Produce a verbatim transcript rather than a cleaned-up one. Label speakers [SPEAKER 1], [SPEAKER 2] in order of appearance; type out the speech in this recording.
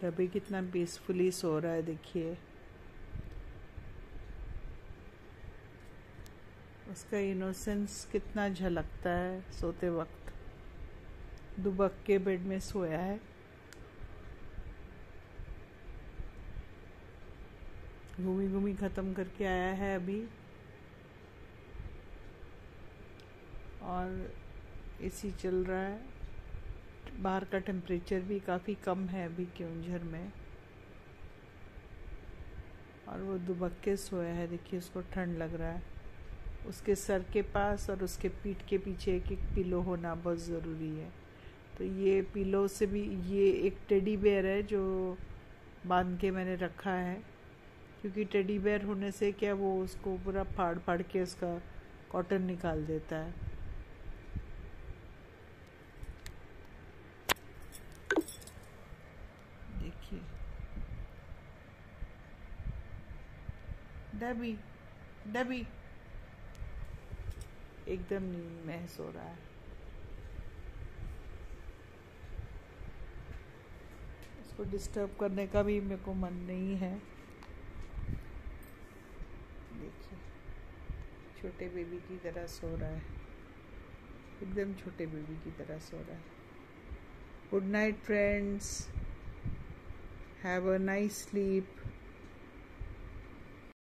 [SPEAKER 1] अभी कितना पीसफुली सो रहा है, देखिए उसका इनोसेंस कितना झलकता है सोते वक्त। दुबक के बेड में सोया है। घूमी घूमी खत्म करके आया है अभी, और एसी चल रहा है। बाहर का टेम्परेचर भी काफ़ी कम है अभी केओंझर में, और वो दुबक के सोया है। देखिए उसको ठंड लग रहा है। उसके सर के पास और उसके पीठ के पीछे एक एक पिलो होना बहुत ज़रूरी है। तो ये पिलो से भी, ये एक टेडी बेयर है जो बांध के मैंने रखा है, क्योंकि टेडी बेयर होने से क्या, वो उसको पूरा फाड़ फाड़ के उसका कॉटन निकाल देता है। देखिए डबी डबी एकदम नींद में सो रहा है। उसको डिस्टर्ब करने का भी मेरे को मन नहीं है। देखिए छोटे बेबी की तरह सो रहा है, एकदम छोटे बेबी की तरह सो रहा है। Good night friends, have a nice sleep.